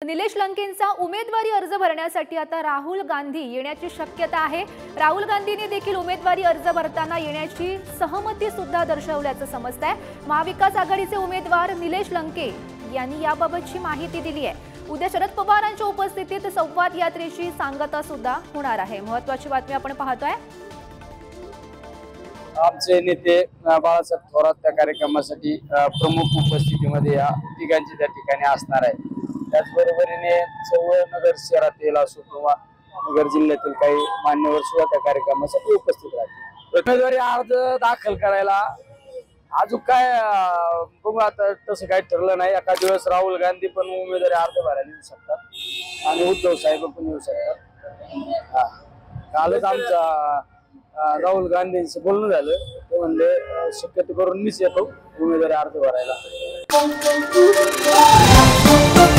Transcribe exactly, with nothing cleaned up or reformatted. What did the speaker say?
निलेश लंकेंचा उमेदवारी अर्ज भरण्यासाठी आता राहुल गांधी येण्याची शक्यता आहे। राहुल गांधींनी देखील उमेदवारी अर्ज भरताना येण्याची सहमती सुद्धा दर्शवल्याचं समजतंय। महाविकास आघाडीचे उमेदवार निलेश लंके यांनी याबाबतची माहिती दिली आहे। उद्या शरद पवारांच्या उपस्थितीत संवाद यात्रेची सांगता सुद्धा होणार आहे। महत्त्वाची बातमी आपण पाहतोय। आमचे नेते बाळासाहेब थोरात त्या कार्यक्रमासाठी प्रमुख उपस्थितीमध्ये या ठिकाणची त्या ठिकाणी असणार आहे। त्याचबरोबरीने सर्व नगर शहरातील असो किंवा नगर जिल्ह्यातील काही मान्यवर सुद्धा त्या कार्यक्रमासाठी उपस्थित राहतील। उमेदवारी अर्ज दाखल करायला अजून काय बघू, आता तसं काही ठरलं नाही। एका दिवस राहुल गांधी पण उमेदवारी अर्ज भरायला येऊ शकतात आणि उद्धव साहेब पण येऊ शकतात। हा, कालच आमच्या राहुल गांधींशी बोलणं झालं, ते म्हणले शक्यतो करून मीच येतो उमेदवारी अर्ज भरायला।